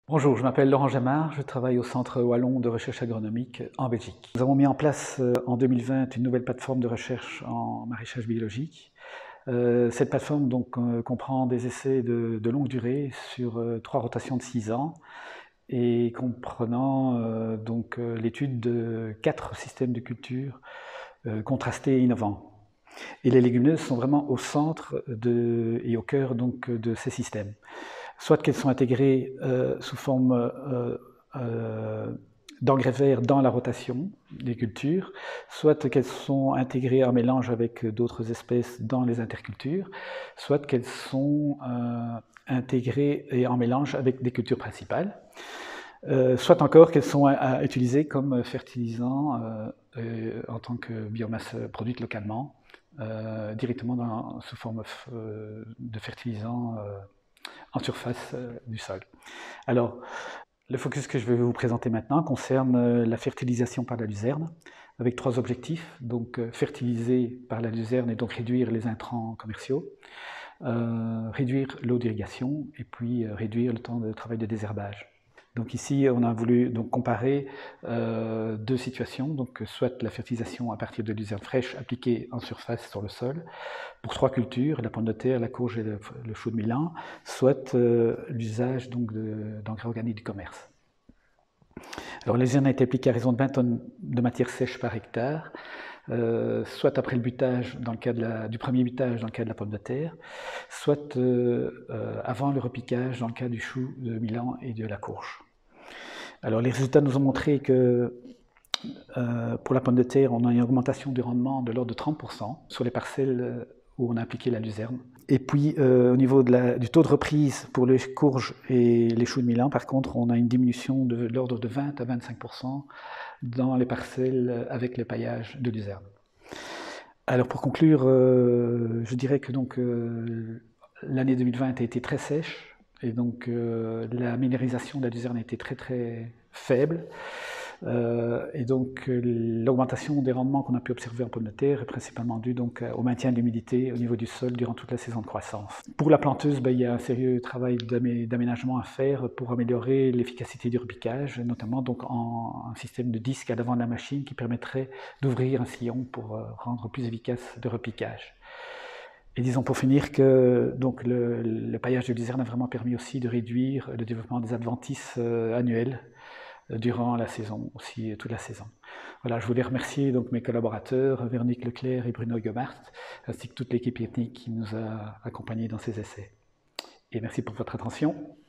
Bonjour, je m'appelle Laurent Jamard, je travaille au Centre Wallon de recherche agronomique en Belgique. Nous avons mis en place en 2020 une nouvelle plateforme de recherche en maraîchage biologique. Cette plateforme comprend des essais de longue durée sur 3 rotations de 6 ans et comprenant l'étude de 4 systèmes de culture contrastés et innovants. Et les légumineuses sont vraiment au centre et au cœur de ces systèmes. Soit qu'elles sont intégrées sous forme d'engrais verts dans la rotation des cultures, soit qu'elles sont intégrées en mélange avec d'autres espèces dans les intercultures, soit qu'elles sont intégrées et en mélange avec des cultures principales, soit encore qu'elles sont utilisées comme fertilisants en tant que biomasse produite localement, directement sous forme de fertilisants en surface du sol. Alors, le focus que je vais vous présenter maintenant concerne la fertilisation par la luzerne, avec 3 objectifs. Donc, fertiliser par la luzerne et donc réduire les intrants commerciaux, réduire l'eau d'irrigation et puis réduire le temps de travail de désherbage. Donc ici, on a voulu comparer 2 situations, donc soit la fertilisation à partir de luzerne fraîche appliquée en surface sur le sol pour 3 cultures, la pomme de terre, la courge et le chou de Milan, soit l'usage d'engrais organiques du commerce. Alors la luzerne a été appliquée à raison de 20 tonnes de matière sèche par hectare, soit après le butage dans le cas du premier butage dans le cas de la pomme de terre, soit avant le repiquage dans le cas du chou de Milan et de la courge. Alors les résultats nous ont montré que pour la pomme de terre, on a une augmentation du rendement de l'ordre de 30% sur les parcelles où on a appliqué la luzerne. Et puis au niveau du taux de reprise pour les courges et les choux de Milan, par contre, on a une diminution de l'ordre de 20 à 25% dans les parcelles avec le paillage de luzerne. Alors pour conclure, je dirais que l'année 2020 a été très sèche et donc la minéralisation de la luzerne a été très très faible. Et donc l'augmentation des rendements qu'on a pu observer en pomme de terre est principalement due au maintien de l'humidité au niveau du sol durant toute la saison de croissance. Pour la planteuse, il y a un sérieux travail d'aménagement à faire pour améliorer l'efficacité du repiquage, notamment en un système de disque à l'avant de la machine qui permettrait d'ouvrir un sillon pour rendre plus efficace le repiquage. Et disons pour finir que le paillage de luzerne a vraiment permis aussi de réduire le développement des adventices annuels durant la saison, aussi toute la saison. Voilà, je voulais remercier mes collaborateurs, Véronique Leclerc et Bruno Gomart, ainsi que toute l'équipe technique qui nous a accompagnés dans ces essais. Et merci pour votre attention.